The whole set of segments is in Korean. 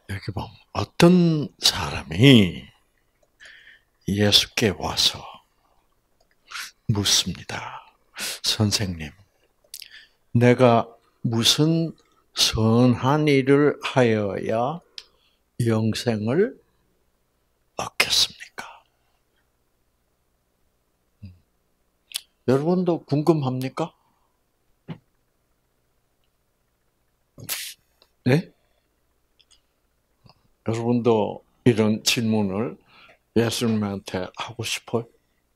여기 보면 어떤 사람이 예수께 와서 묻습니다. 선생님, 내가 무슨 선한 일을 하여야 영생을 얻겠습니까? 여러분도 궁금합니까? 네? 여러분도 이런 질문을 예수님한테 하고 싶어요?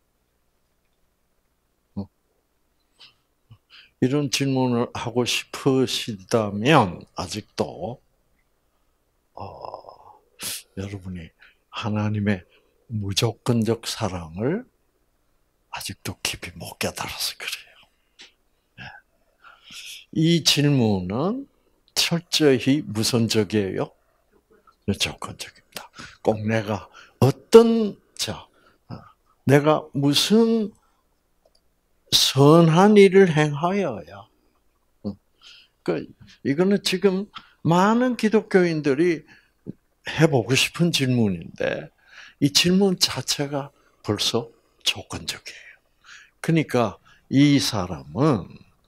이런 질문을 하고 싶으시다면 아직도 여러분이 하나님의 무조건적 사랑을 아직도 깊이 못 깨달아서 그래요. 이 질문은 철저히 무선적이에요? 조건적입니다. 꼭 내가 내가 무슨 선한 일을 행하여야. 이거는 지금 많은 기독교인들이 해보고 싶은 질문인데, 이 질문 자체가 벌써 조건적이에요. 그러니까 이 사람은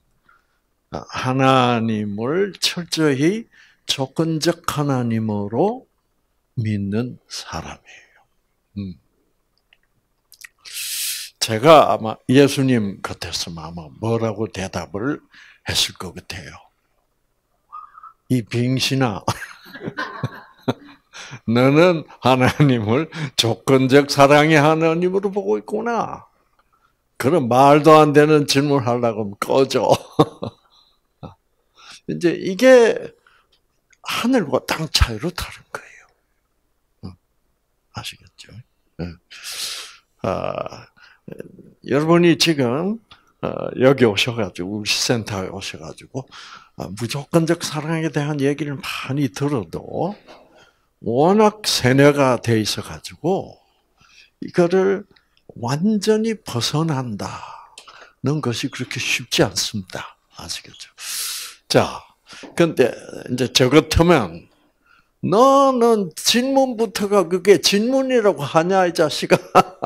하나님을 철저히 조건적 하나님으로 믿는 사람이에요. 제가 아마 예수님 같았으면 아마 뭐라고 대답을 했을 것 같아요. 이 빙신아, 너는 하나님을 조건적 사랑의 하나님으로 보고 있구나. 그런 말도 안 되는 질문을 하려고 하면 꺼져. 이제 이게 하늘과 땅 차이로 다른 거예요. 아시겠죠? 아, 여러분이 지금 여기 오셔가지고 우리 센터에 오셔가지고 무조건적 사랑에 대한 얘기를 많이 들어도 워낙 세뇌가 돼 있어가지고 이거를 완전히 벗어난다는 것이 그렇게 쉽지 않습니다. 아시겠죠? 자, 근데 이제 저 같으면 너는 질문부터가 그게 질문이라고 하냐 이 자식아?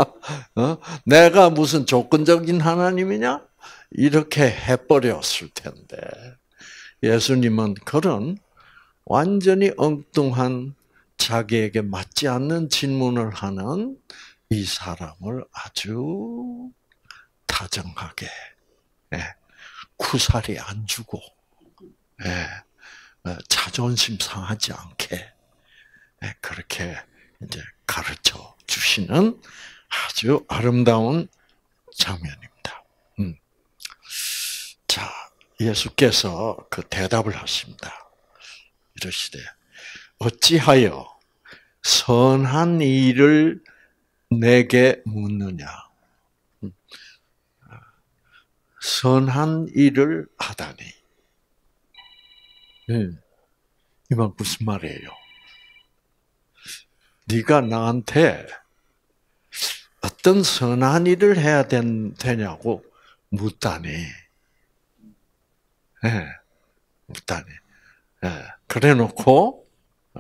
내가 무슨 조건적인 하나님이냐? 이렇게 해버렸을 텐데 예수님은 그런 완전히 엉뚱한 자기에게 맞지 않는 질문을 하는 이 사람을 아주 다정하게, 쿠사리 안 주고, 자존심 상하지 않게 그렇게 이제 가르쳐 주시는 아주 아름다운 장면입니다. 자, 예수께서 그 대답을 하십니다. 이러시되 어찌하여 선한 일을 내게 묻느냐? 선한 일을 하다니. 이 말 무슨 말이에요? 네가 나한테 어떤 선한 일을 해야 되냐고 묻다니. 묻다니. 그래 놓고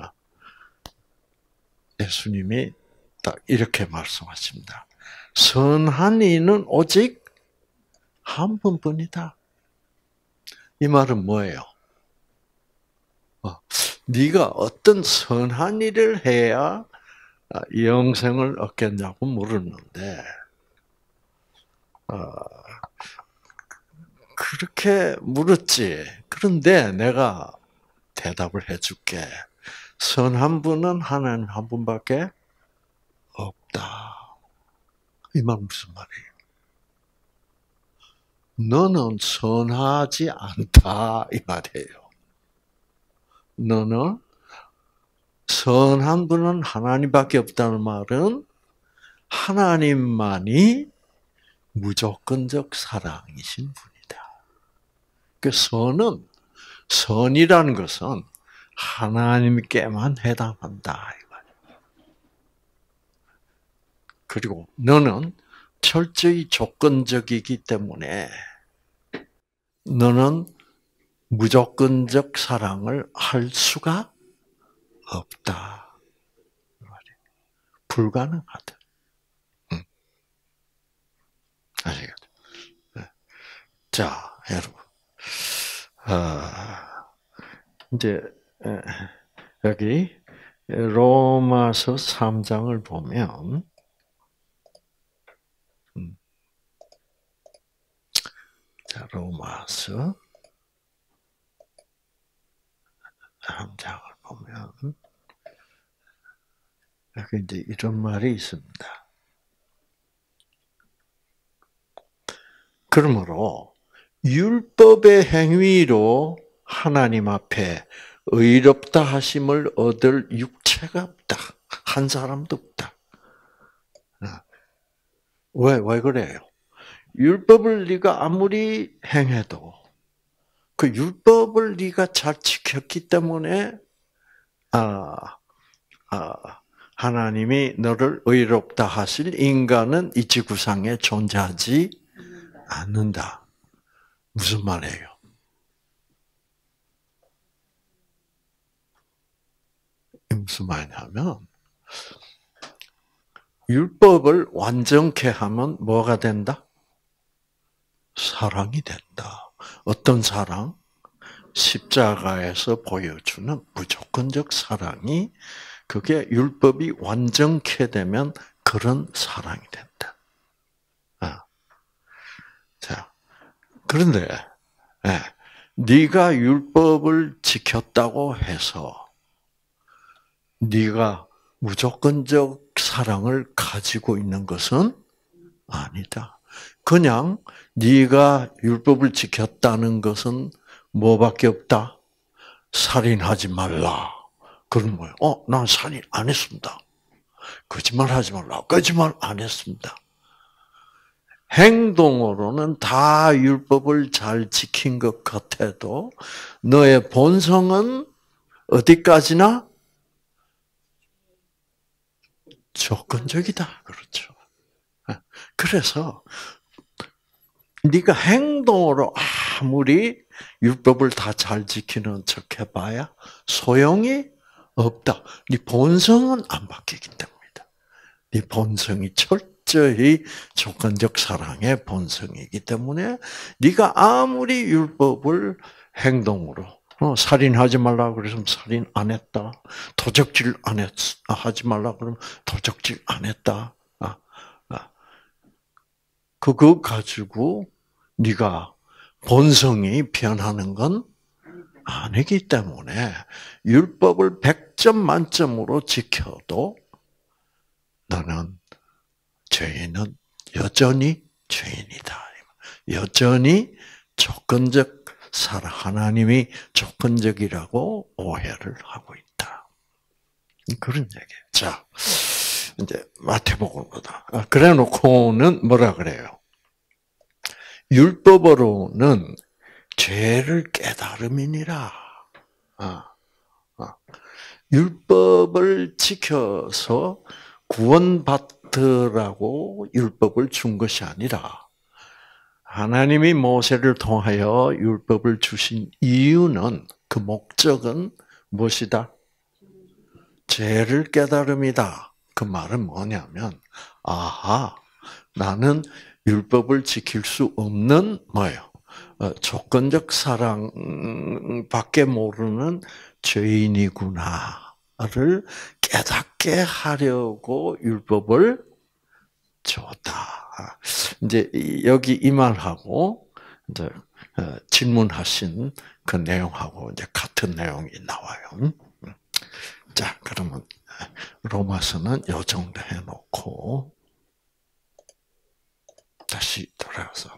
예수님이 딱 이렇게 말씀하십니다. 선한 이는 오직 한 분뿐이다. 이 말은 뭐예요? 네가 어떤 선한 일을 해야 영생을 얻겠냐고 물었는데 그렇게 물었지. 그런데 내가 대답을 해줄게. 선한 분은 하나님 한 분밖에 없다. 이 말 무슨 말이에요? 너는 선하지 않다 이 말이에요. 너는 선한 분은 하나님밖에 없다는 말은 하나님만이 무조건적 사랑이신 분이다. 그 선이라는 것은 하나님께만 해당한다. 그리고 너는 철저히 조건적이기 때문에 너는 무조건적 사랑을 할 수가 없다. 불가능하다. 아시겠죠? 자, 여러분. 이제, 여기, 로마서 3장을 보면, 자, 로마서 3장을 보면, 여기 이제 이런 말이 있습니다. 그러므로, 율법의 행위로 하나님 앞에 의롭다 하심을 얻을 육체가 없다. 한 사람도 없다. 왜 그래요? 율법을 네가 아무리 행해도 그 율법을 네가 잘 지켰기 때문에 하나님이 너를 의롭다 하실 인간은 이 지구상에 존재하지 않는다. 무슨 말이에요? 무슨 말이냐면 율법을 완전케 하면 뭐가 된다? 사랑이 된다. 어떤 사랑? 십자가에서 보여주는 무조건적 사랑이 그게 율법이 완전케 되면 그런 사랑이 된다. 자, 그런데 네가 율법을 지켰다고 해서 네가 무조건적 사랑을 가지고 있는 것은 아니다. 그냥 네가 율법을 지켰다는 것은 뭐밖에 없다? 살인하지 말라. 그런 거예요. 난 살인 안 했습니다. 거짓말하지 말라. 거짓말 안 했습니다. 행동으로는 다 율법을 잘 지킨 것 같아도 너의 본성은 어디까지나 조건적이다. 그렇죠. 그래서 네가 행동으로 아무리 율법을 다 잘 지키는 척 해봐야 소용이 없다. 네 본성은 안 바뀌기 때문이다. 네 본성이 철저히 조건적 사랑의 본성이기 때문에 네가 아무리 율법을 행동으로 살인하지 말라 그러면 살인 안 했다. 도적질 안 했, 하지 말라 그러면 도적질 안 했다. 그거 가지고 네가 본성이 변하는 건 아니기 때문에 율법을 100점 만점으로 지켜도 너는 죄인은 여전히 죄인이다. 여전히 조건적 사랑, 하나님이 조건적이라고 오해를 하고 있다. 그런 얘기예요. 자, 이제 마태복음 보다. 그래 놓고는 뭐라 그래요? 율법으로는 죄를 깨달음이니라. 율법을 지켜서 구원받으라고 율법을 준 것이 아니라 하나님이 모세를 통하여 율법을 주신 이유는 그 목적은 무엇이다? 죄를 깨달음이다. 그 말은 뭐냐면 나는 율법을 지킬 수 없는 뭐예요? 조건적 사랑밖에 모르는 죄인이구나를 깨닫게 하려고 율법을 줬다. 이제 여기 이 말하고 이제 질문하신 그 내용하고 이제 같은 내용이 나와요. 자, 그러면 로마서는 요 정도 해놓고 다시 돌아가서.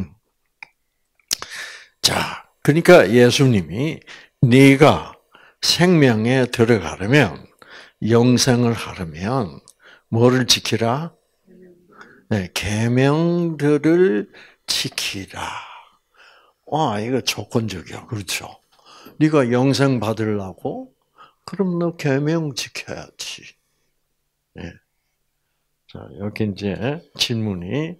자, 그러니까 예수님이 네가 생명에 들어가려면 영생을 하려면 뭐를 지키라? 네, 계명들을 지키라. 이거 조건적이야, 그렇죠? 네가 영생 받으려고? 그럼 너 계명 지켜야지. 네. 자, 여기 이제 질문이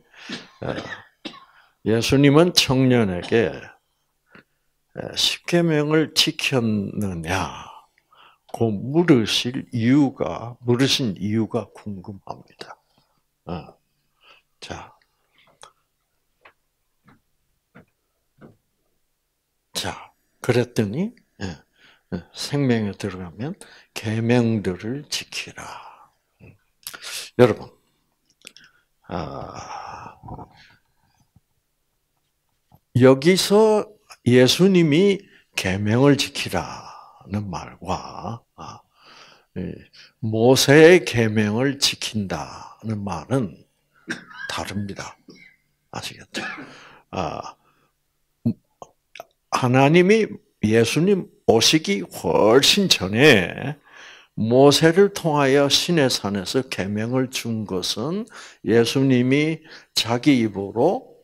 예수님은 청년에게 십계명을 지켰느냐? 물으신 이유가 궁금합니다. 자, 그랬더니 생명에 들어가면 계명들을 지키라. 여러분, 여기서 예수님이 계명을 지키라는 말과 모세의 계명을 지킨다는 말은 다릅니다. 아시겠죠? 하나님이 예수님 오시기 훨씬 전에 모세를 통하여 시내산에서 계명을 준 것은 예수님이 자기 입으로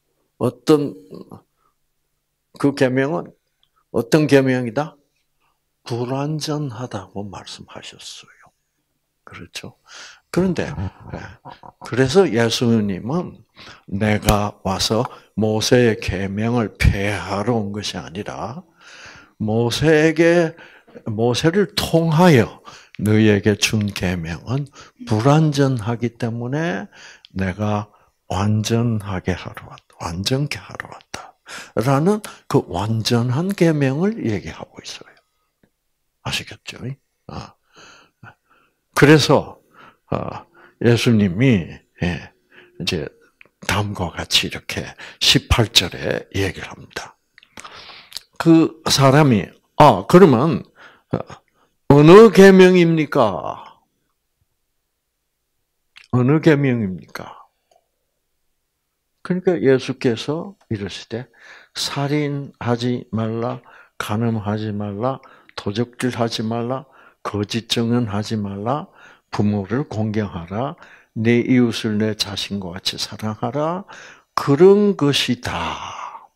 그 계명은 어떤 계명이다? 불완전하다고 말씀하셨어요. 그렇죠? 그런데 그래서 예수님은 내가 와서 모세의 계명을 폐하러 온 것이 아니라 모세를 통하여 너희에게 준 계명은 불완전하기 때문에 내가 완전하게 하러 왔다. 완전케 하러 왔다. 라는 그 완전한 계명을 얘기하고 있어요. 아시겠죠? 그래서 예수님이 이제 다음과 같이 이렇게 18절에 얘기를 합니다. 그 사람이 그러면 어느 계명입니까? 어느 계명입니까? 그러니까 예수께서 이러시되 살인하지 말라, 간음하지 말라, 도적질하지 말라, 거짓 증언하지 말라, 부모를 공경하라, 내 이웃을 내 자신과 같이 사랑하라. 그런 것이다.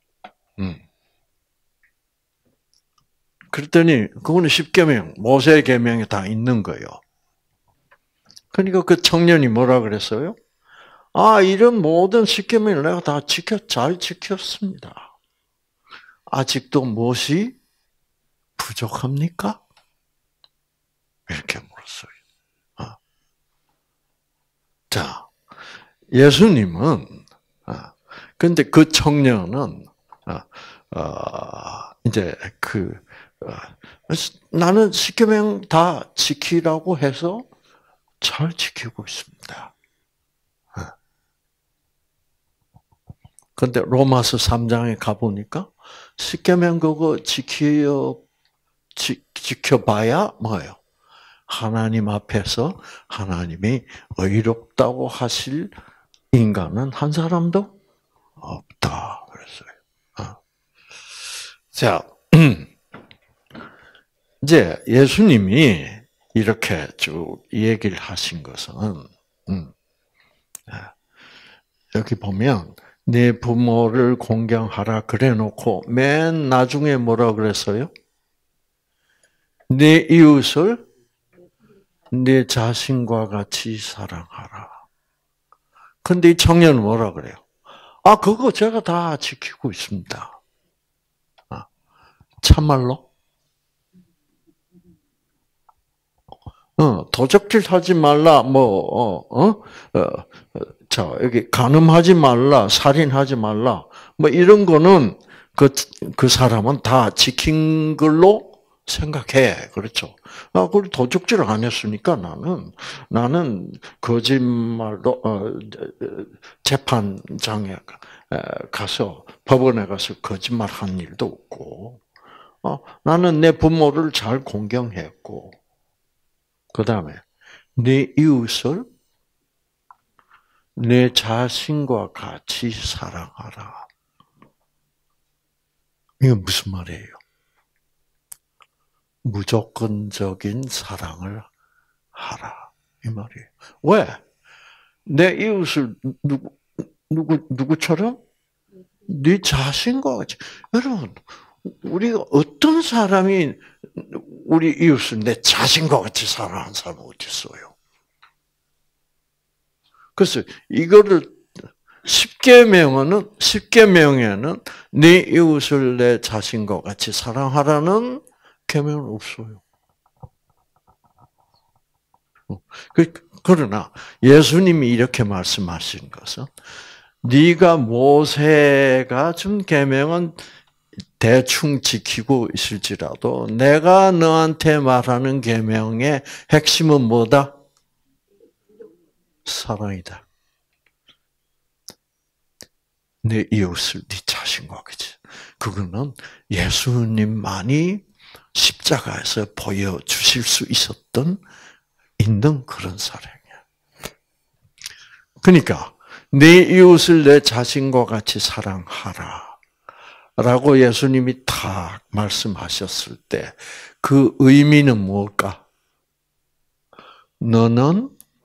그랬더니 그거는 십계명, 모세의 계명에 다 있는 거예요. 그러니까 그 청년이 뭐라 그랬어요? 이런 모든 십계명을 내가 다 잘 지켰습니다. 아직도 무엇이 부족합니까? 이렇게 물었어요. 자, 예수님은 근데 그 청년은 이제 나는 십계명 다 지키라고 해서 잘 지키고 있습니다. 근데 로마서 3장에 가보니까 십계명 그거 지켜봐야 뭐예요? 하나님 앞에서 하나님이 의롭다고 하실 인간은 한 사람도 없다 그랬어요. 자, 이제 예수님이 이렇게 쭉 얘기를 하신 것은 여기 보면 네 부모를 공경하라 그래놓고 맨 나중에 뭐라 그랬어요? 네 이웃을 네 자신과 같이 사랑하라. 근데 이 청년은 뭐라 그래요? 그거 제가 다 지키고 있습니다. 참말로? 도적질 하지 말라, 여기 간음하지 말라, 살인하지 말라, 이런 거는 그 사람은 다 지킨 걸로 생각해. 그렇죠. 그걸 도적질을 안 했으니까 나는 거짓말로, 재판장에 가서, 법원에 가서 거짓말 한 일도 없고, 나는 내 부모를 잘 공경했고, 그 다음에, 내 이웃을 내 자신과 같이 사랑하라. 이건 무슨 말이에요? 무조건적인 사랑을 하라. 이 말이에요. 왜? 내 이웃을 누구처럼? 네 자신과 같이. 여러분, 우리가 어떤 사람이 우리 이웃을 내 자신과 같이 사랑하는 사람이 어디 있어요? 그래서 이거를 십계명에는 네 이웃을 내 자신과 같이 사랑하라는 계명은 없어요. 그러나 예수님이 이렇게 말씀하신 것은 네가 모세가 준 계명은 대충 지키고 있을지라도 내가 너한테 말하는 계명의 핵심은 뭐다? 사랑이다. 내 이웃을 네 자신과 같이. 그거는 예수님만이 십자가에서 보여주실 수 있는 그런 사랑이야. 그러니까 내 이웃을 내 자신과 같이 사랑하라 라고 예수님이 딱 말씀하셨을 때 그 의미는 뭘까? 너는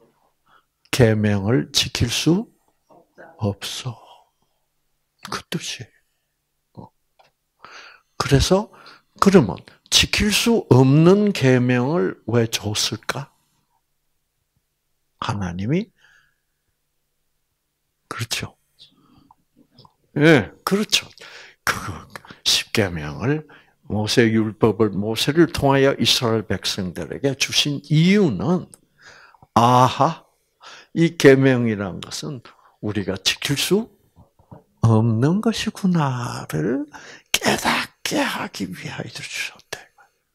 계명을 지킬 수 없어. 그 뜻이에요. 그래서 그러면 지킬 수 없는 계명을 왜 줬을까? 하나님이 그렇죠. 예, 그렇죠. 그 십계명을 모세 율법을 모세를 통하여 이스라엘 백성들에게 주신 이유는 아하 이 계명이란 것은 우리가 지킬 수 없는 것이구나를 깨닫게 하기 위하여 주셨대.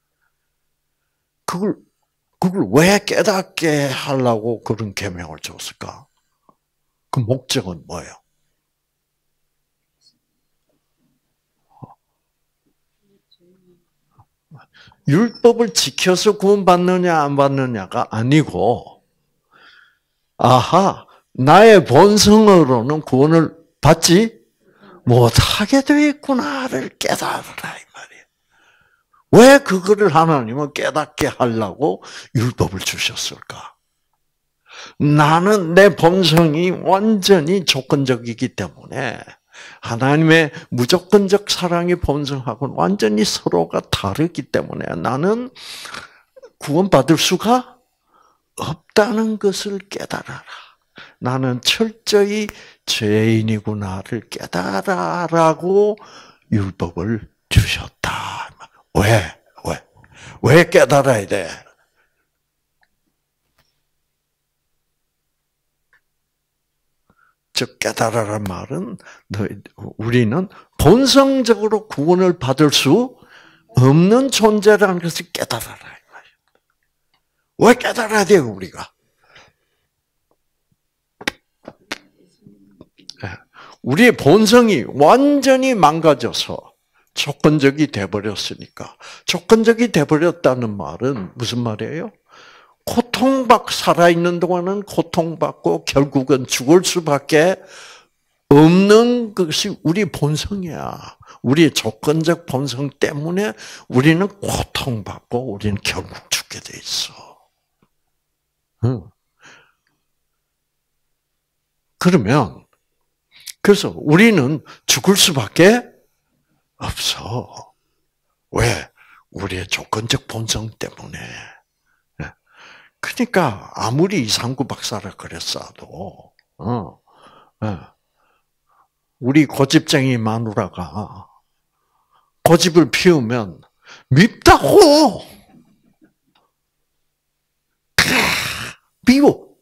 그걸 왜 깨닫게 하려고 그런 계명을 줬을까? 그 목적은 뭐예요? 율법을 지켜서 구원받느냐 안 받느냐가 아니고 아하 나의 본성으로는 구원을 받지 못하게 되어 있구나를 깨달으라 이 말이에요. 왜 그거를 하나님은 깨닫게 하려고 율법을 주셨을까? 나는 내 본성이 완전히 조건적이기 때문에 하나님의 무조건적 사랑의 본성하고는 완전히 서로가 다르기 때문에 나는 구원받을 수가 없다는 것을 깨달아라. 나는 철저히 죄인이구나를 깨달아라고 율법을 주셨다. 왜 깨달아야 돼? 즉 깨달아란 말은 우리는 본성적으로 구원을 받을 수 없는 존재라는 것을 깨달아라. 왜 깨달아야 돼요, 우리가? 우리의 본성이 완전히 망가져서 조건적이 돼버렸으니까. 조건적이 돼버렸다는 말은 무슨 말이에요? 살아있는 동안은 고통받고 결국은 죽을 수밖에 없는 것이 우리 본성이야. 우리의 조건적 본성 때문에 우리는 고통받고 우리는 결국 죽게 돼 있어. 그래서 우리는 죽을 수밖에 없어. 왜? 우리의 조건적 본성 때문에. 그러니까 아무리 이상구 박사라 그랬어도 우리 고집쟁이 마누라가 고집을 피우면 밉다고. 미워.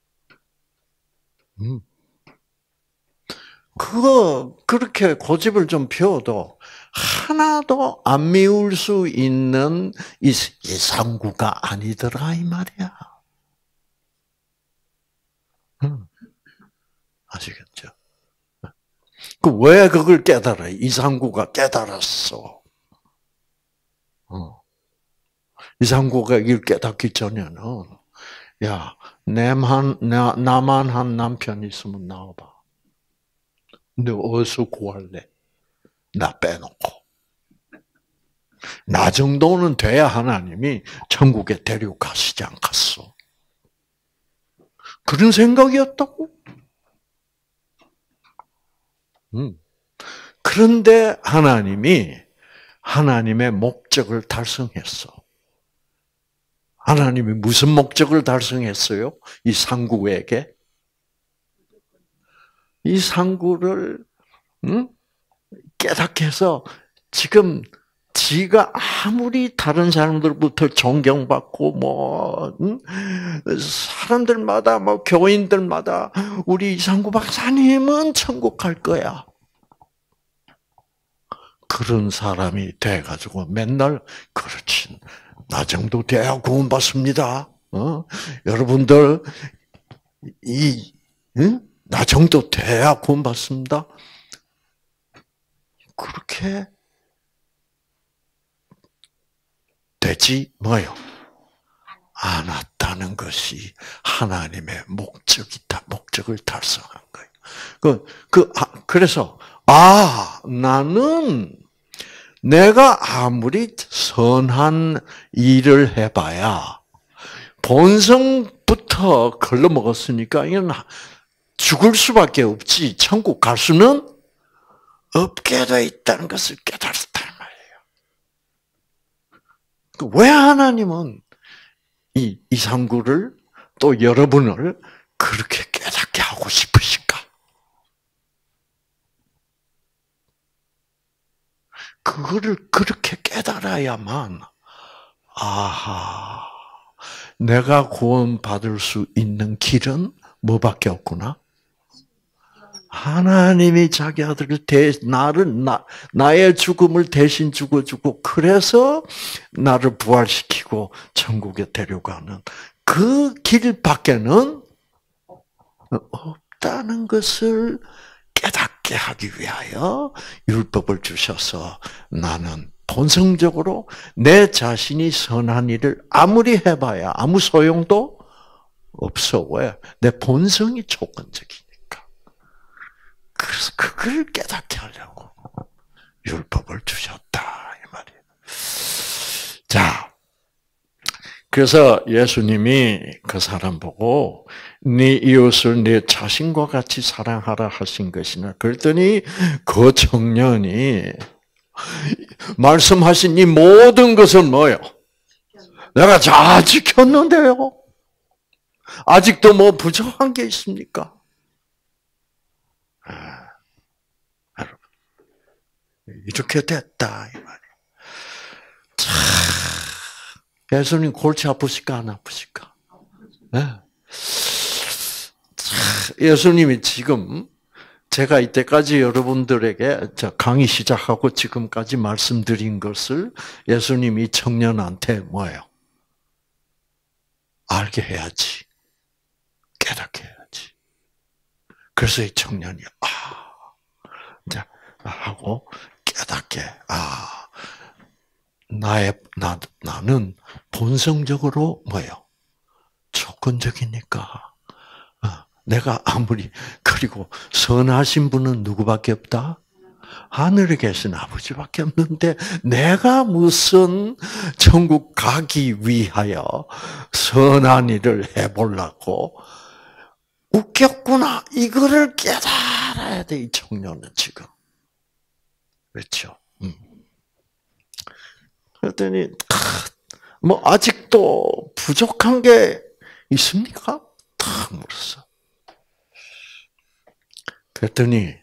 그렇게 고집을 좀 피워도 하나도 안 미울 수 있는 이상구가 아니더라, 이 말이야. 아시겠죠? 왜 그걸 깨달아? 이상구가 깨달았어. 이상구가 이걸 깨닫기 전에는, 야, 나만 한 남편 있으면 나와봐. 너 어디서 구할래? 나 빼놓고. 나 정도는 돼야 하나님이 천국에 데려가시지 않겠어. 그런 생각이었다고? 그런데 하나님의 목적을 달성했어. 하나님이 무슨 목적을 달성했어요? 이 상구에게? 이 상구를 깨닫게 해서 지금 지가 아무리 다른 사람들부터 존경받고 사람들마다 교인들마다 우리 이상구 박사님은 천국 갈 거야. 그런 사람이 돼가지고 맨날 그렇지 나 정도 돼야 구원받습니다. 여러분들 나 정도 돼야 구원받습니다. 그렇게 되지 않았다는 것이 하나님의 목적을 달성한 거예요. 그래서 나는 내가 아무리 선한 일을 해봐야 본성부터 걸러먹었으니까 이건 죽을 수밖에 없지 천국 갈 수는 없게 돼 있다는 것을 깨달았단 말이에요. 왜 하나님은 이 이상구를 또 여러분을 그렇게 깨닫게 하고 싶으실까? 그거를 그렇게 깨달아야만 내가 구원받을 수 있는 길은 뭐밖에 없구나? 하나님이 자기 아들을 나의 죽음을 대신 죽어주고 그래서 나를 부활시키고 천국에 데려가는 그 길밖에는 없다는 것을 깨닫게 하기 위하여 율법을 주셔서 나는 본성적으로 내 자신이 선한 일을 아무리 해봐야 아무 소용도 없어. 왜? 내 본성이 조건적이니까. 그래서 그걸 깨닫게 하려고 율법을 주셨다 이 말이에요. 자, 그래서 예수님이 그 사람 보고 네 이웃을 네 자신과 같이 사랑하라 하신 것이나 그랬더니 그 청년이 말씀하신 이 모든 것은 뭐예요? 내가 잘 지켰는데요. 아직도 뭐 부족한 게 있습니까? 여러분, 이렇게 됐다 이 말이에요. 예수님 골치 아프실까 안 아프실까? 네. 예수님이 지금 제가 이때까지 여러분들에게 강의 시작하고 지금까지 말씀드린 것을 예수님이 청년한테 뭐예요? 알게 해야지. 깨닫게 해야지. 그래서 이 청년이 하고 깨닫게 나는 본성적으로 뭐예요? 조건적이니까. 내가 그리고 선하신 분은 누구밖에 없다? 하늘에 계신 아버지밖에 없는데 내가 무슨 천국 가기 위하여 선한 일을 해보려고 웃겼구나. 이거를 깨달아야 돼, 이 청년은 지금. 그렇죠? 그랬더니 아직도 부족한 게 있습니까? 탁 물었어. 그랬더니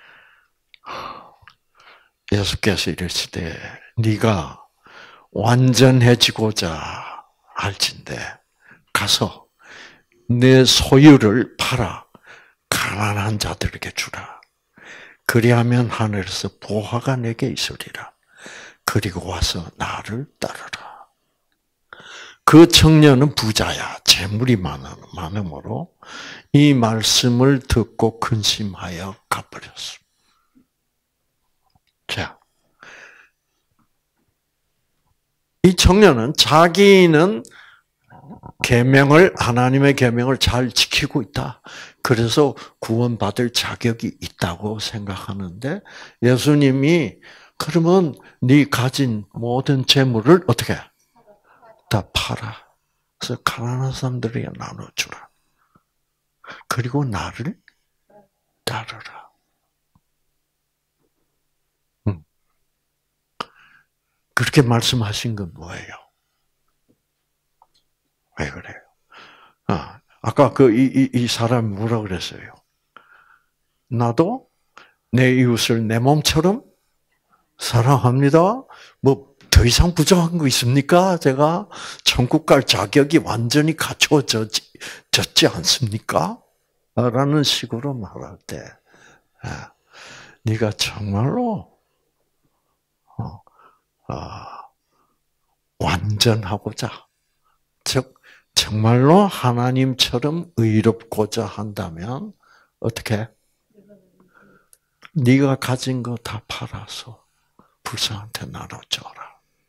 예수께서 이르시되 네가 완전해지고자 할진대 가서 내 소유를 팔아 가난한 자들에게 주라. 그리하면 하늘에서 보화가 내게 있으리라. 그리고 와서 나를 따르라. 그 청년은 부자야. 재물이 많음으로 이 말씀을 듣고 근심하여 가버렸어. 자, 이 청년은 자기는 하나님의 계명을 잘 지키고 있다. 그래서 구원받을 자격이 있다고 생각하는데 예수님이 그러면 네 가진 모든 재물을 어떻게 해? 다 팔아. 그래서 가난한 사람들에게 나눠주라. 그리고 나를 따르라. 그렇게 말씀하신 건 뭐예요? 왜 그래요? 아까 이 사람이 뭐라 그랬어요? 나도 내 이웃을 내 몸처럼 사랑합니다. 뭐 더 이상 부족한 거 있습니까? 제가 천국 갈 자격이 완전히 갖춰졌지 않습니까? 라는 식으로 말할 때, 네가 정말로 완전하고자, 즉 정말로 하나님처럼 의롭고자 한다면 어떻게? 네가 가진 거 다 팔아서 불쌍한테 나눠줘라.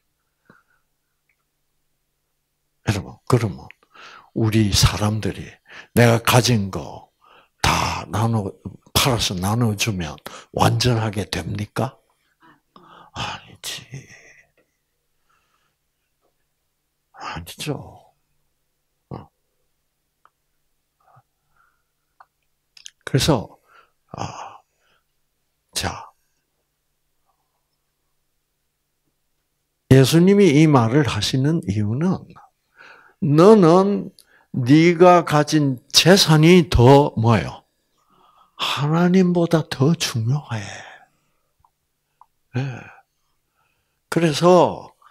여러분, 그러면 우리 사람들이 내가 가진 거 다 팔아서 나눠주면 완전하게 됩니까? 아니지. 아니죠. 그래서, 자, 예수님이 이 말을 하시는 이유는 너는 네가 가진 재산이 더 뭐예요? 하나님보다 더 중요해. 네. 그래서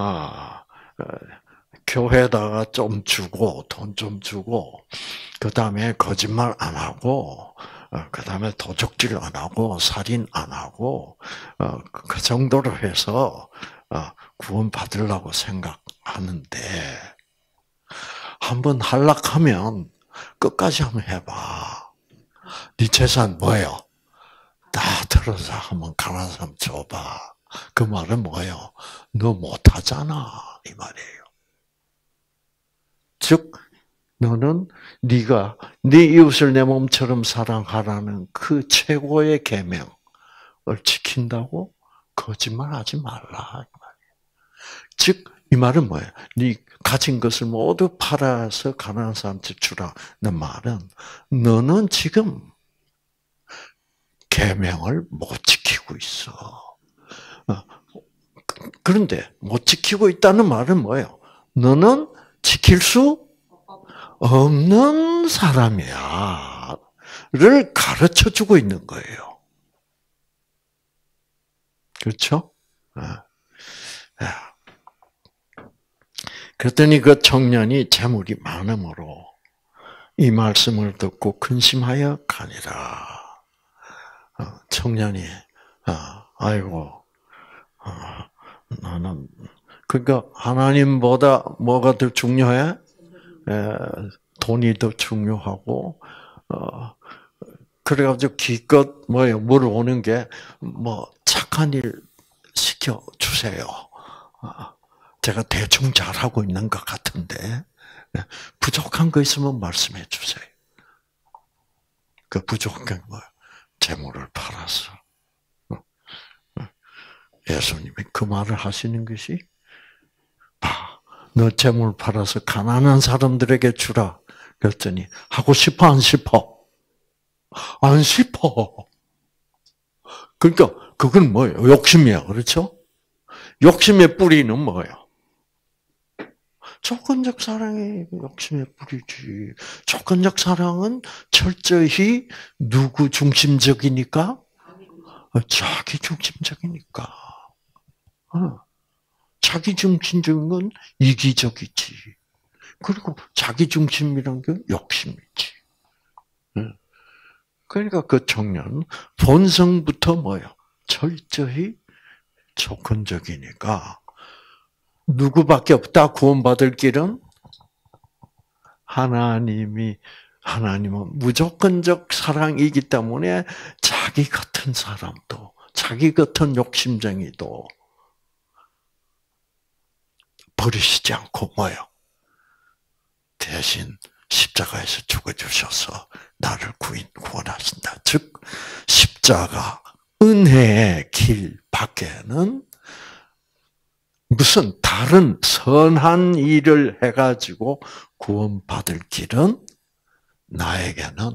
교회에다가 좀 주고 돈 좀 주고 그 다음에 거짓말 안 하고 그 다음에 도적질 안 하고 살인 안 하고 그 정도로 해서 구원 받으려고 생각하는데 한번 한락하면 끝까지 한번 해봐. 네 재산 뭐예요? 다 털어서 한번 가난한 사람 줘봐. 그 말은 뭐예요? 너 못하잖아 이 말이에요. 즉 너는 네가 네 이웃을 내 몸처럼 사랑하라는 그 최고의 계명을 지킨다고 거짓말하지 말라. 즉 이 말은 뭐예요? 네 가진 것을 모두 팔아서 가난한 사람한테 주라는 말은 너는 지금 계명을 못 지키고 있어. 그런데 못 지키고 있다는 말은 뭐예요? 너는 지킬 수 없는 사람이야. 를 가르쳐 주고 있는 거예요. 그렇죠? 그랬더니 그 청년이 재물이 많음으로 이 말씀을 듣고 근심하여 가니라. 청년이 아이고 나는 그러니까 하나님보다 뭐가 더 중요해? 돈이 더 중요하고 그래가지고 기껏 뭐예요 물어오는 게 뭐 착한 일 시켜 주세요. 제가 대충 잘하고 있는 것 같은데 부족한 거 있으면 말씀해 주세요. 그 부족한 게 뭐예요? 재물을 팔아서. 예수님이 그 말을 하시는 것이 너 재물 팔아서 가난한 사람들에게 주라. 그랬더니 하고 싶어 안 싶어? 안 싶어. 그러니까 그건 뭐예요? 욕심이야. 그렇죠? 욕심의 뿌리는 뭐예요? 조건적 사랑이 욕심의 뿌리지. 조건적 사랑은 철저히 누구 중심적이니까? 자기 중심적이니까. 자기 중심적인 건 이기적이지. 그리고 자기 중심이란 게 욕심이지. 그러니까 그 청년 본성부터 뭐예요? 철저히 조건적이니까 누구밖에 없다 구원받을 길은 하나님은 무조건적 사랑이기 때문에 자기 같은 사람도 자기 같은 욕심쟁이도 버리시지 않고 뭐예요? 대신 십자가에서 죽어주셔서 나를 구원하신다. 즉 십자가 은혜의 길 밖에는 무슨 다른 선한 일을 해가지고 구원받을 길은 나에게는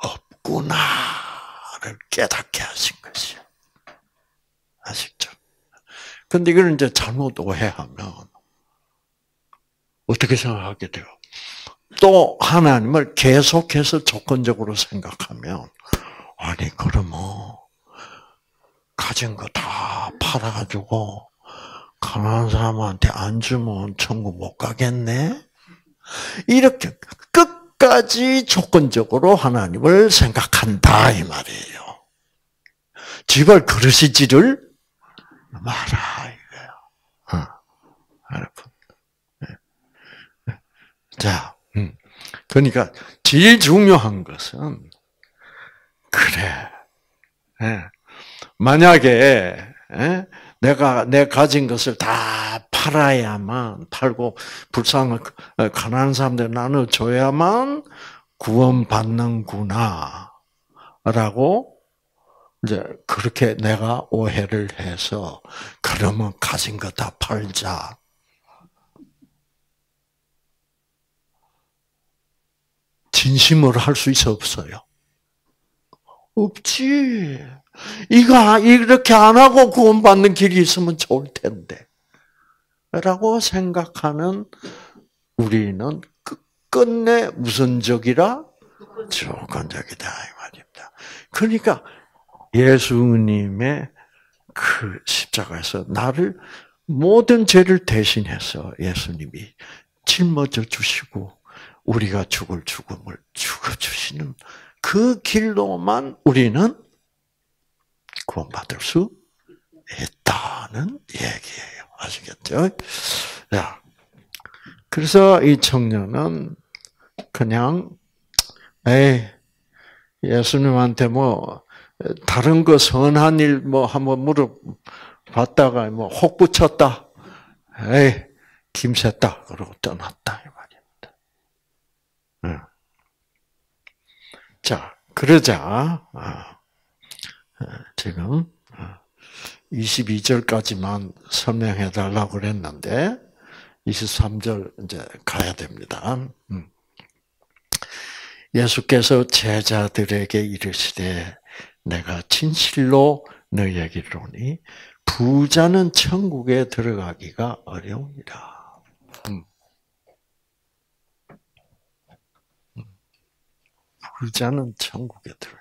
없구나를 깨닫게 하신 것이에요. 아시죠? 근데 이걸 이제 잘못 오해하면 어떻게 생각하게 돼요? 또 하나님을 계속해서 조건적으로 생각하면 아니 그러면 가진 거 다 팔아가지고 가난한 사람한테 안 주면 천국 못 가겠네? 이렇게 끝까지 조건적으로 하나님을 생각한다 이 말이에요. 제발 그러시지를 마라 이거예요. 여러분. 자, 그러니까 제일 중요한 것은 그래. 만약에 내가 내 가진 것을 다 팔아야만 팔고 불쌍한 가난한 사람들 나눠줘야만 구원받는구나라고 이제 그렇게 내가 오해를 해서 그러면 가진 거 다 팔자. 진심으로 할 수 있어 없어요? 없지. 이거 이렇게 안 하고 구원받는 길이 있으면 좋을 텐데. 라고 생각하는 우리는 끝끝내 우선적이라 조건적이다 이 말입니다. 그러니까 예수님의 그 십자가에서 나를 모든 죄를 대신해서 예수님이 짊어져 주시고 우리가 죽을 죽음을 죽어주시는 그 길로만 우리는 구원받을 수 있다는 얘기예요. 아시겠죠? 자, 그래서 이 청년은 그냥 예수님한테 뭐 다른 거 선한 일 뭐 한번 물어봤다가 뭐 혹 붙였다. 김샜다. 그러고 떠났다 이 말입니다. 자, 그러자 지금 22절까지만 설명해 달라고 그랬는데 23절 이제 가야 됩니다. 예수께서 제자들에게 이르시되 내가 진실로 너희에게 이르노니 부자는 천국에 들어가기가 어려우니라. 부자는 천국에 들어가.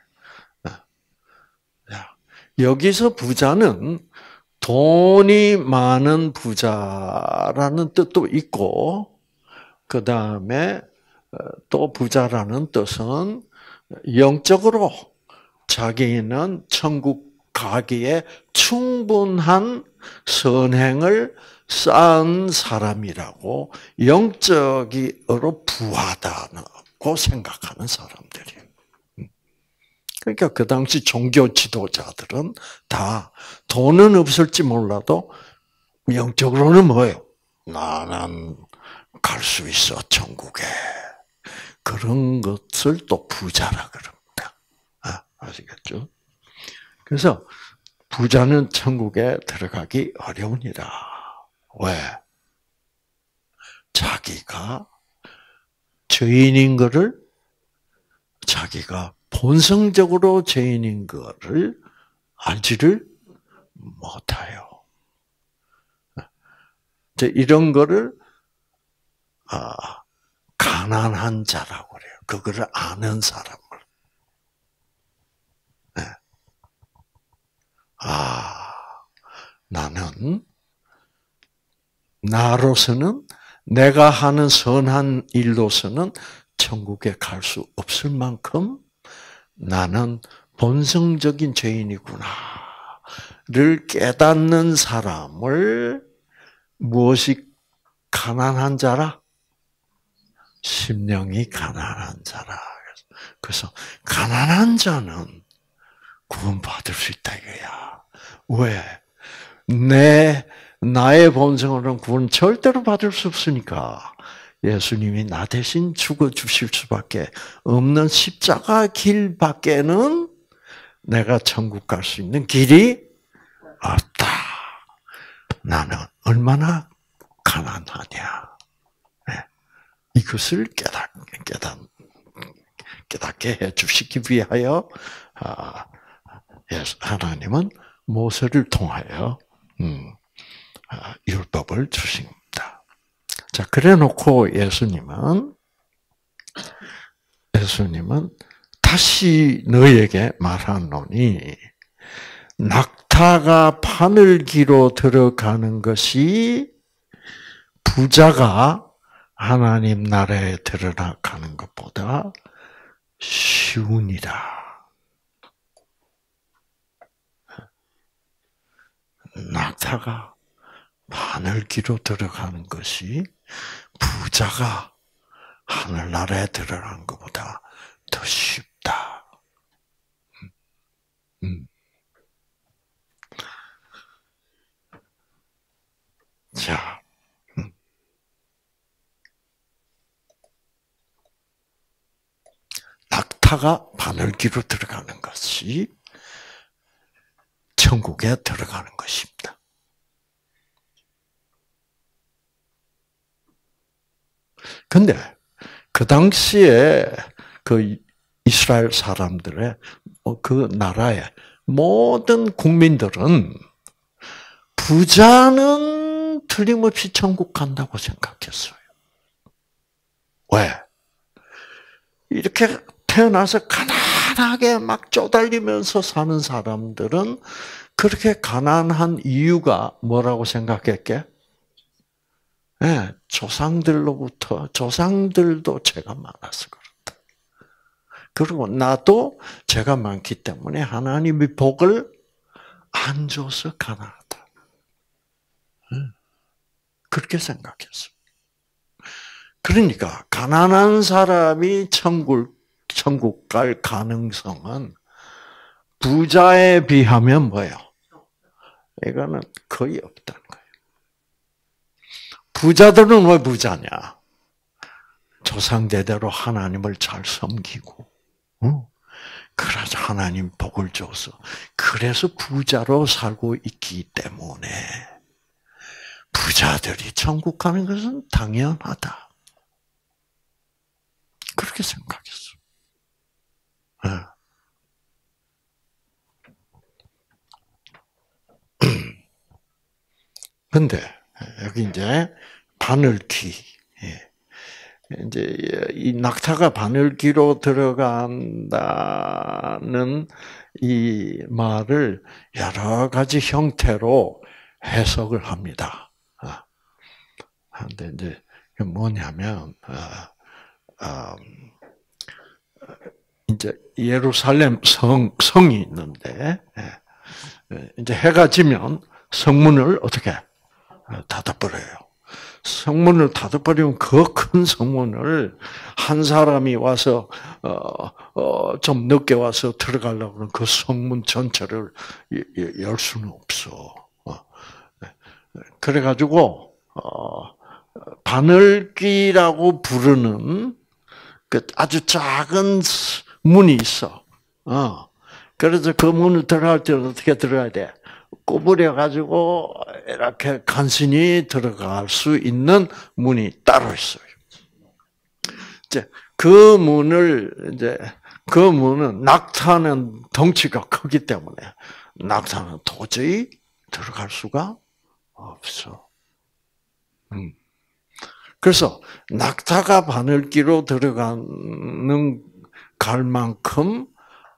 여기서 부자는 돈이 많은 부자라는 뜻도 있고, 그 다음에 또 부자라는 뜻은 영적으로 자기는 천국 가기에 충분한 선행을 쌓은 사람이라고 영적으로 부하다고 생각하는 사람들이에요. 그러니까 그 당시 종교 지도자들은 다 돈은 없을지 몰라도 영적으로는 뭐예요? 나는 갈 수 있어 천국에. 그런 것을 또 부자라 그럽니다. 아시겠죠? 그래서 부자는 천국에 들어가기 어려우니라. 왜? 자기가 죄인인 것을 자기가 본성적으로 죄인인 것을 알지를 못해요. 이런 거를 가난한 자라고 그래요. 그거를 아는 사람을. 나는 나로서는 내가 하는 선한 일로서는 천국에 갈 수 없을 만큼 나는 본성적인 죄인이구나를 깨닫는 사람을 무엇이 가난한 자라? 심령이 가난한 자라. 그래서 가난한 자는 구원받을 수 있다 이거야. 왜? 나의 본성으로는 구원 절대로 받을 수 없으니까 예수님이 나 대신 죽어주실 수밖에 없는 십자가 길밖에는 내가 천국 갈 수 있는 길이 없다. 나는 얼마나 가난하냐. 이것을 깨닫게 해주시기 위하여 하나님은 모세를 통하여 율법을 주신 겁니다. 자, 그래놓고 예수님은 다시 너희에게 말하노니 낙타가 바늘기로 들어가는 것이 부자가 하나님 나라에 들어가는 것보다 쉬우니라. 낙타가 바늘기로 들어가는 것이 부자가 하늘나라에 들어가는 것보다 더 쉽다. 자, 낙타가 바늘기로 들어가는 것이 천국에 들어가는 것입니다. 근데 그 당시에 그 이스라엘 사람들의 그 나라의 모든 국민들은 부자는 틀림없이 천국 간다고 생각했어요. 왜? 이렇게 태어나서 가난하게 막 쪼달리면서 사는 사람들은 그렇게 가난한 이유가 뭐라고 생각했게? 네, 조상들도 죄가 많아서 그렇다. 그리고 나도 죄가 많기 때문에 하나님이 복을 안 줘서 가난하다. 그렇게 생각했어. 그러니까 가난한 사람이 천국 갈 가능성은 부자에 비하면 뭐예요? 이거는 거의 없다는 거예요. 부자들은 왜 부자냐? 조상대대로 하나님을 잘 섬기고, 그래서 하나님 복을 줘서, 그래서 부자로 살고 있기 때문에 부자들이 천국 가는 것은 당연하다. 그렇게 생각했어. 근데 여기 이제 바늘귀, 이제 이 낙타가 바늘귀로 들어간다는 이 말을 여러 가지 형태로 해석을 합니다. 근데 이제 뭐냐면 이제 예루살렘 성이 있는데 이제 해가 지면 성문을 어떻게 닫아버려요. 성문을 닫아버리면 그 큰 성문을 한 사람이 와서 좀 늦게 와서 들어가려고 하면 그 성문 전체를 열 수는 없어. 그래가지고 바늘귀라고 부르는 그 아주 작은 문이 있어. 그래서 그 문을 들어갈 때 어떻게 들어가야 돼? 구부려 가지고 이렇게 간신히 들어갈 수 있는 문이 따로 있어요. 이제 그 문은 낙타는 덩치가 크기 때문에 낙타는 도저히 들어갈 수가 없어. 그래서 낙타가 바늘귀로 들어가는 갈 만큼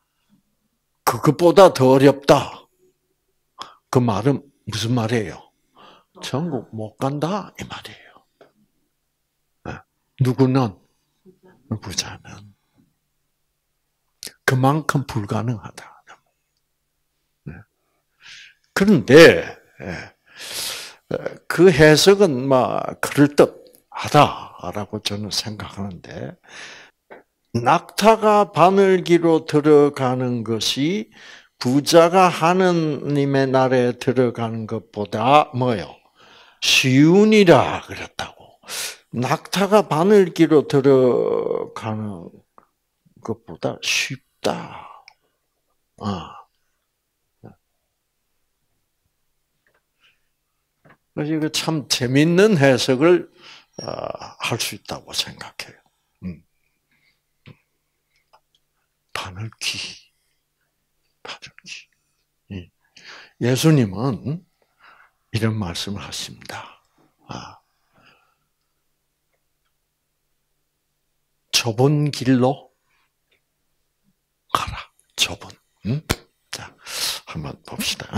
그것보다 더 어렵다. 그 말은 무슨 말이에요? 천국 못 간다 이 말이에요. 누구는? 부자는. 그만큼 불가능하다. 그런데 그 해석은 막 그럴듯하다라고 저는 생각하는데 낙타가 바늘귀로 들어가는 것이 부자가 하느님의 나라에 들어가는 것보다 뭐요? 쉬우니라 그랬다고. 낙타가 바늘귀로 들어가는 것보다 쉽다. 그래서 이거 참 재밌는 해석을 할 수 있다고 생각해요. 바늘귀. 예수님은 이런 말씀을 하십니다. 좁은 길로 가라. 좁은. 자, 한번 봅시다.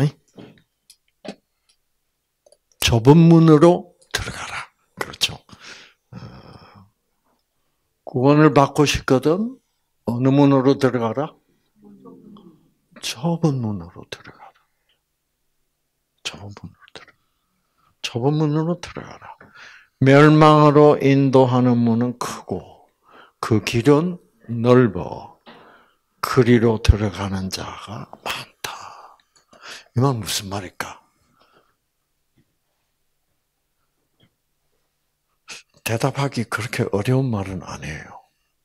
좁은 문으로 들어가라. 그렇죠. 구원을 받고 싶거든. 어느 문으로 들어가라? 좁은 문으로 들어가라. 좁은 문으로 들어가라. 멸망으로 인도하는 문은 크고 그 길은 넓어 그리로 들어가는 자가 많다. 이 말 무슨 말일까? 대답하기 그렇게 어려운 말은 아니에요.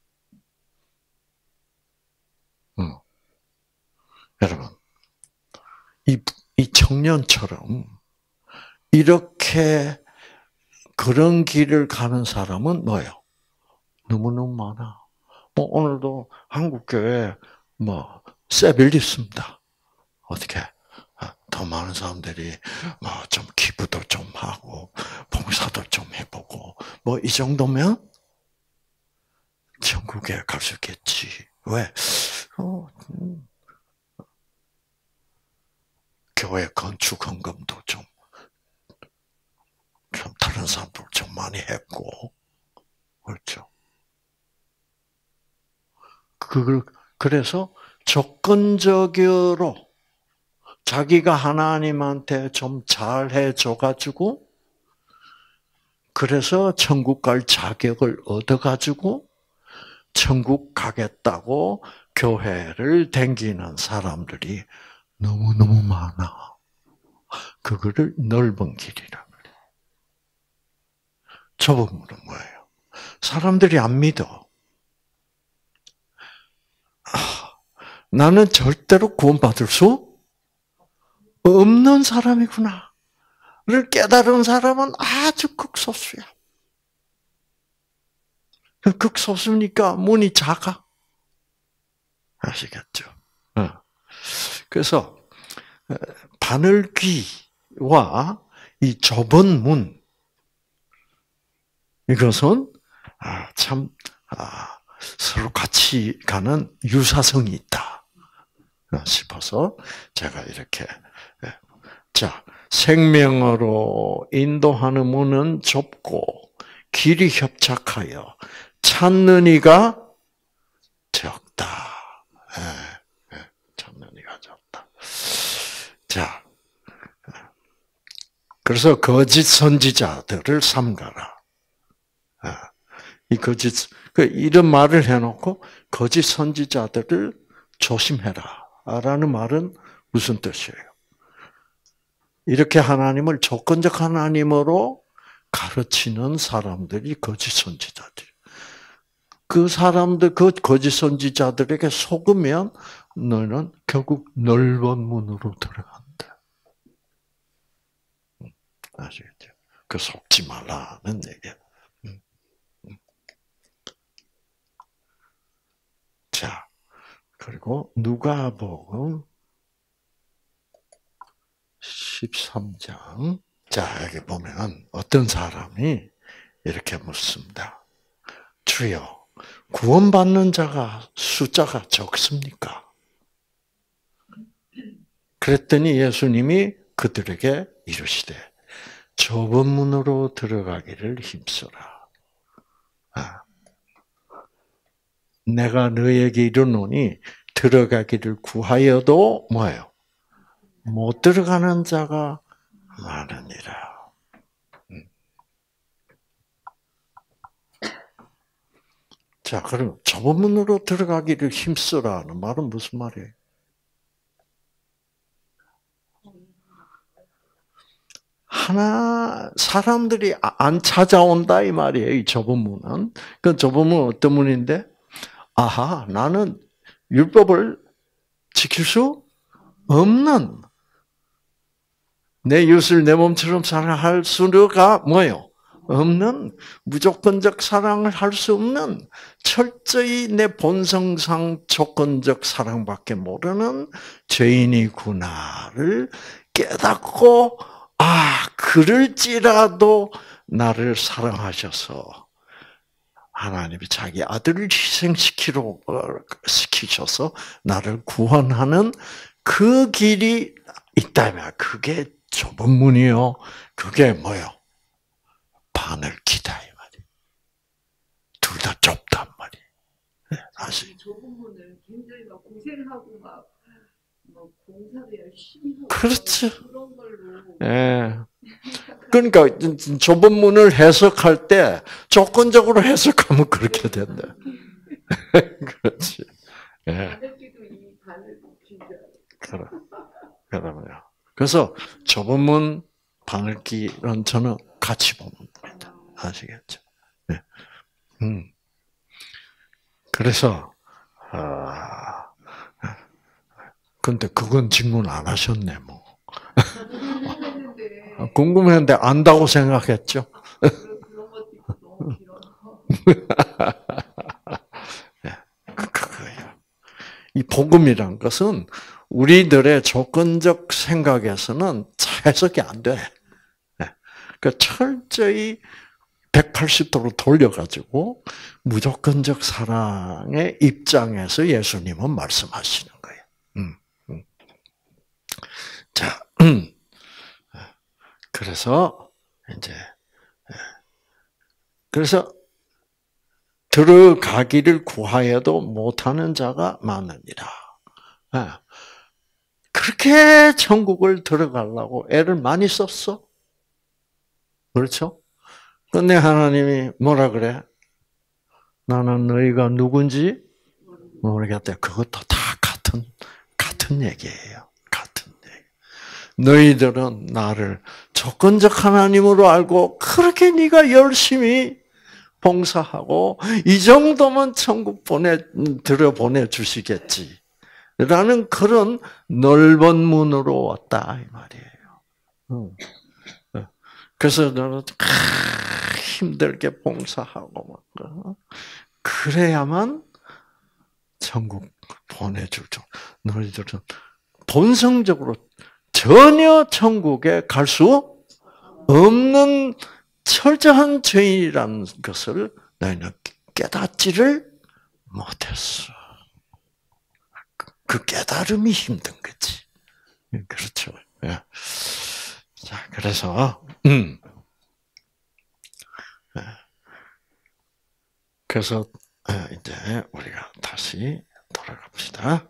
여러분, 이 청년처럼 이렇게 그런 길을 가는 사람은 뭐예요? 너무너무 많아. 오늘도 한국교회 세빌리 있습니다. 어떻게? 더 많은 사람들이 좀 기부도 좀 하고 봉사도 좀 해보고 이 정도면 천국에 갈 수 있겠지. 왜? 교회 건축 헌금도 좀 다른 사람들 좀 많이 했고 그렇죠. 그래서 조건적으로 자기가 하나님한테 좀 잘해줘가지고, 그래서 천국 갈 자격을 얻어가지고, 천국 가겠다고 교회를 다니는 사람들이 너무너무 많아. 그거를 넓은 길이라 그래요. 좁은 문은 뭐예요? 사람들이 안 믿어. 나는 절대로 구원받을 수 없는 사람이구나. 를 깨달은 사람은 아주 극소수야. 극소수니까 문이 작아. 아시겠죠? 그래서 바늘귀와 이 좁은 문, 이것은 참 서로 같이 가는 유사성이 있다 싶어서 제가 이렇게 생명으로 인도하는 문은 좁고 길이 협착하여 찾는 이가 적다. 찾는 이가 적다. 자, 그래서 거짓 선지자들을 삼가라. 이 이런 말을 해놓고 거짓 선지자들을 조심해라라는 말은 무슨 뜻이에요? 이렇게 하나님을 조건적 하나님으로 가르치는 사람들이 거짓 선지자들. 그 사람들, 그 거짓 선지자들에게 속으면 너는 결국 넓은 문으로 들어간다. 아시겠죠? 그 속지 말라는 얘기야. 자, 그리고 누가복음 13장. 자, 여기 보면 어떤 사람이 이렇게 묻습니다. 주여, 구원받는 자가 숫자가 적습니까? 그랬더니 예수님이 그들에게 이르시되 좁은 문으로 들어가기를 힘써라. 내가 너에게 이르노니 들어가기를 구하여도 뭐예요? 못 들어가는 자가 많으니라. 자, 그럼 좁은 문으로 들어가기를 힘쓰라는 말은 무슨 말이에요? 사람들이 안 찾아온다 이 말이에요. 이 좁은 문은. 그 좁은 문은 어떤 문인데? 나는 율법을 지킬 수 없는, 내 이웃을 내 몸처럼 사랑할 수가 뭐예요? 없는, 무조건적 사랑을 할 수 없는, 철저히 내 본성상 조건적 사랑밖에 모르는 죄인이구나를 깨닫고, 그럴지라도 나를 사랑하셔서 하나님이 자기 아들을 시키셔서 나를 구원하는 그 길이 있다면 그게 좁은 문이요. 그게 뭐요? 바늘기다 이 말이. 둘 다 좁단 말이. 다시. 좁은 문을 굉장히 막 고생하고 막 공사도 열심히 하고 그렇죠. 그런 걸로. 예. 그러니까 좁은 문을 해석할 때 조건적으로 해석하면 그렇게 된다. 그렇지. 예. 바늘기도 이 바늘 그럼. 그러면요. 그래서 좁은 문, 바늘기는 저는 같이 보는 겁니다. 아시겠죠? 네. 그래서, 근데 그건 질문 안 하셨네, 뭐. 궁금했는데 안다고 생각했죠? 그런 것도 있고 너무 길어서. 네. 그거예요. 이 복음이란 것은 우리들의 조건적 생각에서는 해석이 안 돼. 그 철저히 180도로 돌려가지고 무조건적 사랑의 입장에서 예수님은 말씀하시는 거예요. 자, 그래서 이제 그래서 들어가기를 구하여도 못하는 자가 많으니라. 그렇게 천국을 들어가려고 애를 많이 썼어. 그렇죠? 근데 하나님이 뭐라 그래? 나는 너희가 누군지 모르겠다. 그것도 다 같은 얘기예요. 같은 얘기. 너희들은 나를 조건적 하나님으로 알고 그렇게 네가 열심히 봉사하고 이 정도면 천국 들여보내 주시겠지. 라는 그런 넓은 문으로 왔다 이 말이에요. 그래서 너는 힘들게 봉사하고 막 그래야만 천국 보내줄 줄. 너희들은 본성적으로 전혀 천국에 갈 수 없는 철저한 죄인이라는 것을 너희는 깨닫지를 못했어. 그 깨달음이 힘든 거지. 그렇죠. 자, 그래서 그래서 이제 우리가 다시 돌아갑시다.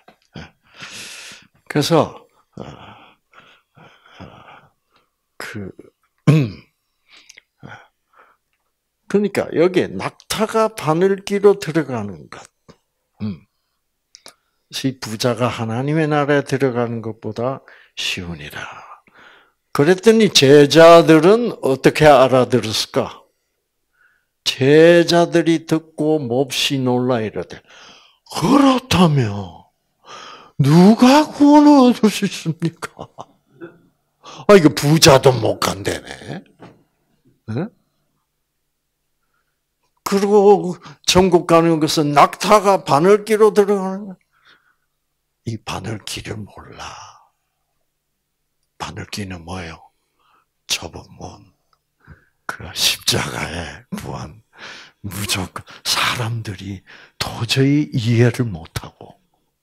그래서 그러니까 여기 낙타가 바늘기로 들어가는 것, 이 부자가 하나님의 나라에 들어가는 것보다 쉬우니라. 그랬더니 제자들은 어떻게 알아들었을까? 제자들이 듣고 몹시 놀라 이르되 그렇다면 누가 구원을 얻을 수 있습니까? 이거 부자도 못 간다네. 네? 그리고 천국 가는 것은 낙타가 바늘기로 들어가는 거야. 이 바늘기를 몰라. 바늘기는 뭐예요? 좁은 문. 그 십자가의 구원. 무조건 사람들이 도저히 이해를 못하고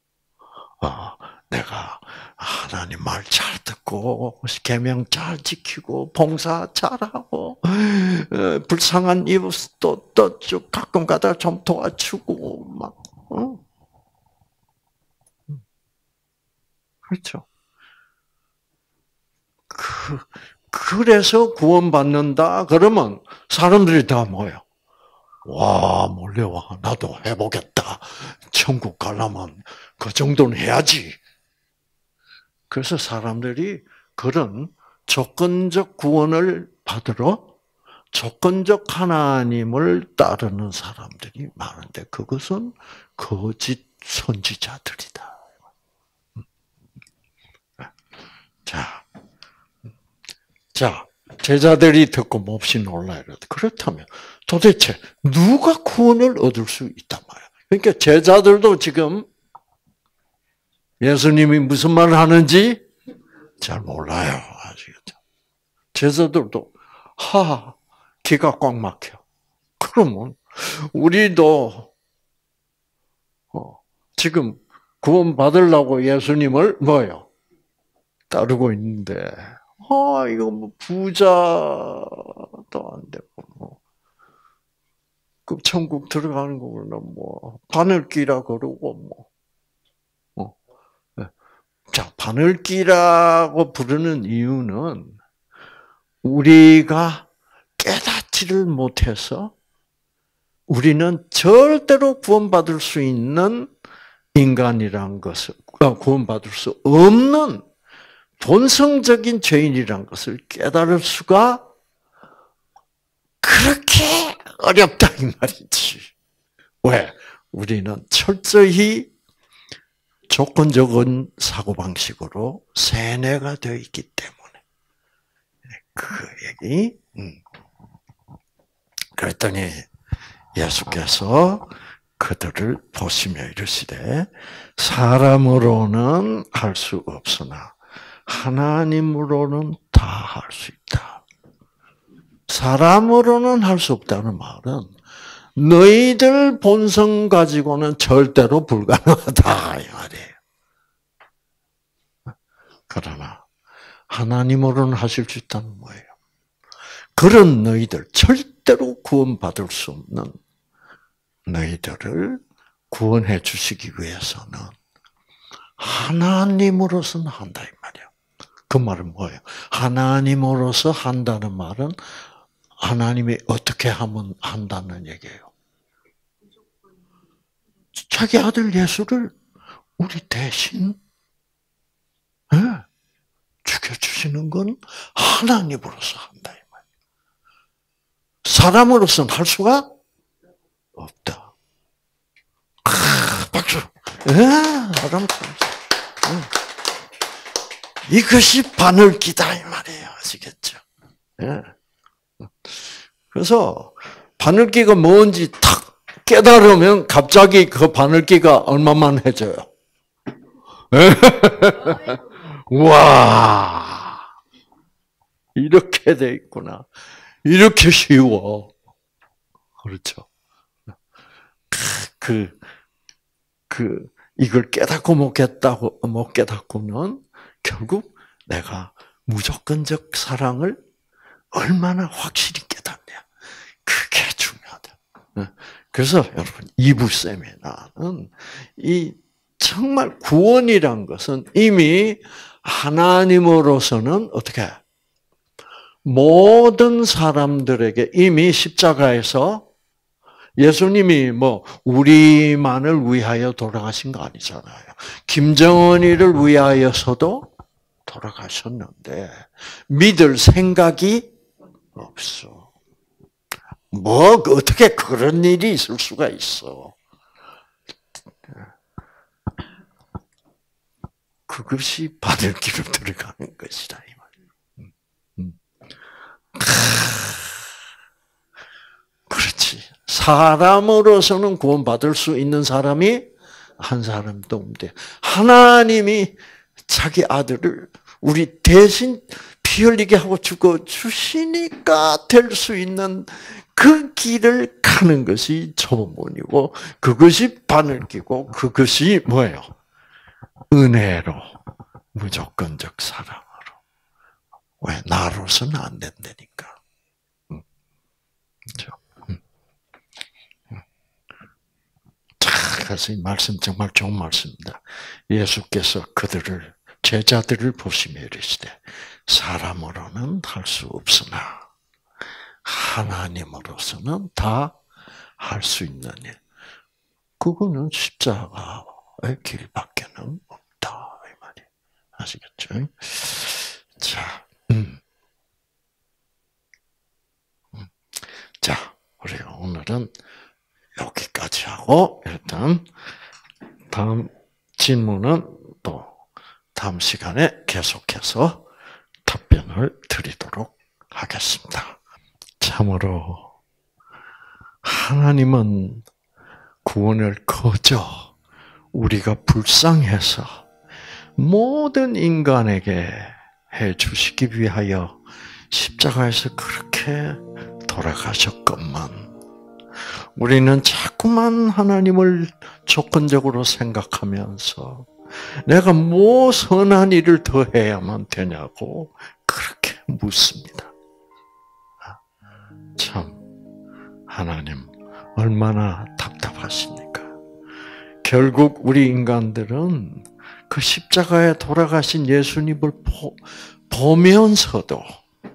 내가 하나님 말 잘 듣고 계명 잘 지키고 봉사 잘하고 불쌍한 이웃도 또 가끔 가다가 좀 도와주고 막 그렇죠. 그래서 구원받는다 그러면 사람들이 다 뭐예요? 와, 몰려와. 나도 해보겠다. 천국 가려면 그 정도는 해야지. 그래서 사람들이 그런 조건적 구원을 받으러 조건적 하나님을 따르는 사람들이 많은데 그것은 거짓 선지자들이다. 자, 제자들이 듣고 몹시 놀라 이러다. 그렇다면 도대체 누가 구원을 얻을 수 있단 말이야. 그러니까 제자들도 지금 예수님이 무슨 말을 하는지 잘 몰라요. 아시겠죠? 제자들도 기가 꽉 막혀. 그러면 우리도 지금 구원 받으려고 예수님을 뭐요? 따르고 있는데, 이거 뭐 부자도 안 되고, 그 천국 들어가는 거는 바늘기라 그러고 자, 바늘기라고 부르는 이유는 우리가 깨닫지를 못해서 우리는 절대로 구원받을 수 있는 인간이란 것을, 구원받을 수 없는 본성적인 죄인이란 것을 깨달을 수가 그렇게 어렵다 이 말이지. 왜? 우리는 철저히 조건적인 사고방식으로 세뇌가 되어 있기 때문에. 그 얘기. 그랬더니 예수께서 그들을 보시며 이르시되 사람으로는 할 수 없으나 하나님으로는 다 할 수 있다. 사람으로는 할 수 없다는 말은 너희들 본성 가지고는 절대로 불가능하다 이 말이에요. 그러나 하나님으로는 하실 수 있다는 거예요. 그런 너희들 절대로 구원받을 수 없는 너희들을 구원해 주시기 위해서는 하나님으로서는 한다 이 말이에요. 그 말은 뭐예요? 하나님으로서 한다는 말은 하나님이 어떻게 하면 한다는 얘기예요. 자기 아들 예수를 우리 대신 죽여주시는 건 하나님으로서 한다 이 말이에요. 사람으로서는 할 수가 없다. 박수. 이것이 바늘기다 이 말이에요. 아시겠죠? 그래서 바늘기가 뭔지 탁 깨달으면 갑자기 그 바늘기가 얼마만해져요. 와, 이렇게 돼 있구나. 이렇게 쉬워. 그렇죠. 이걸 깨닫고 못 깨닫고는 결국 내가 무조건적 사랑을 얼마나 확실히 깨닫냐. 그게 중요하다. 그래서 여러분, 이부 세미나는 정말 구원이란 것은 이미 하나님으로서는 어떻게 모든 사람들에게 이미 십자가에서 예수님이 우리만을 위하여 돌아가신 거 아니잖아요. 김정은이를 위하여서도 돌아가셨는데 믿을 생각이 없어. 어떻게 그런 일이 있을 수가 있어. 그것이 바늘기로 들어가는 것이다 이 말이에요. 그렇지. 사람으로서는 구원받을 수 있는 사람이 한 사람도 없는데 하나님이 자기 아들을 우리 대신 피 흘리게 하고 죽어 주시니까 될 수 있는 그 길을 가는 것이 조문이고 그것이 바늘기고 그것이 뭐예요? 은혜로 무조건적 사랑으로. 왜? 나로서는 안 된다니까. 그렇죠? 그래서 이 말씀 정말 좋은 말씀입니다. 예수께서 그들을 제자들을 보시며 이르시되 사람으로는 할 수 없으나 하나님으로서는 다 할 수 있는 일. 그거는 십자가의 길밖에는 없다 이 말이 아시겠죠? 자, 자, 우리 오늘은 여기까지 하고 일단 다음 질문은 또 다음 시간에 계속해서 답변을 드리도록 하겠습니다. 참으로 하나님은 구원을 거저 우리가 불쌍해서 모든 인간에게 해 주시기 위하여 십자가에서 그렇게 돌아가셨건만 우리는 자꾸만 하나님을 조건적으로 생각하면서 내가 뭐 선한 일을 더 해야만 되냐고 그렇게 묻습니다. 참 하나님 얼마나 답답하십니까? 결국 우리 인간들은 그 십자가에 돌아가신 예수님을 보면서도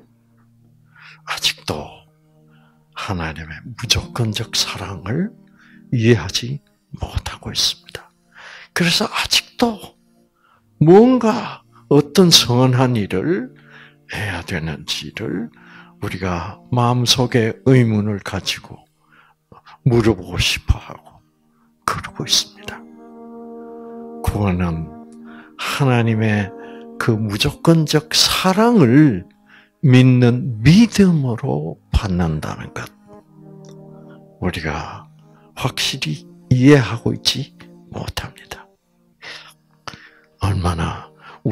아직도 하나님의 무조건적 사랑을 이해하지 못하고 있습니다. 그래서 아직도 뭔가 어떤 선한 일을 해야 되는지를 우리가 마음속에 의문을 가지고 물어보고 싶어하고 그러고 있습니다. 구원은 하나님의 그 무조건적 사랑을 믿는 믿음으로 받는다는 것. 우리가 확실히 이해하고 있지 못합니다. 얼마나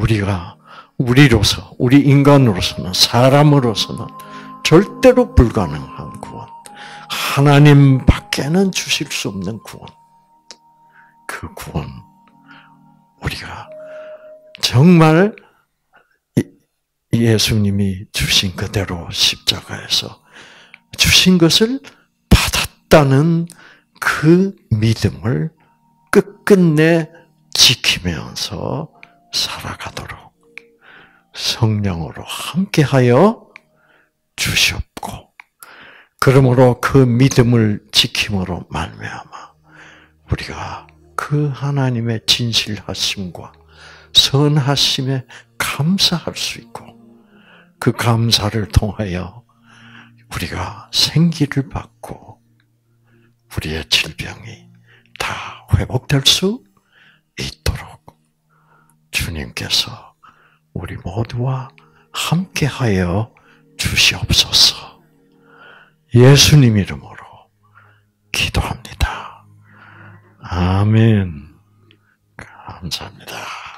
우리로서, 우리 인간으로서는, 사람으로서는 절대로 불가능한 구원. 하나님 밖에는 주실 수 없는 구원. 그 구원, 우리가 정말 예수님이 주신 그대로 십자가에서 주신 것을 받았다는 그 믿음을 끝끝내 지키면서 살아가도록 성령으로 함께하여 주시옵고, 그러므로 그 믿음을 지킴으로 말미암아 우리가 그 하나님의 진실하심과 선하심에 감사할 수 있고, 그 감사를 통하여 우리가 생기를 받고 우리의 질병이 다 회복될 수 있도록 주님께서 우리 모두와 함께하여 주시옵소서. 예수님 이름으로 기도합니다. 아멘. 감사합니다.